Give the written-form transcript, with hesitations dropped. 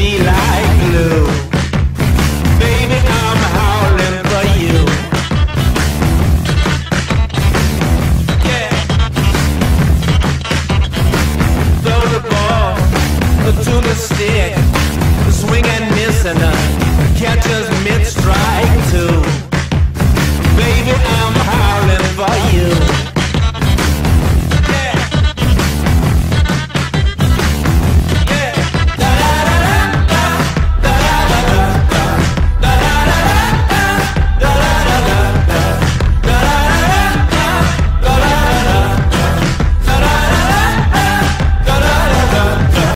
me like glue. Baby, I'm howling for you. Yeah. Throw the ball to the stick, swing and miss, and catch us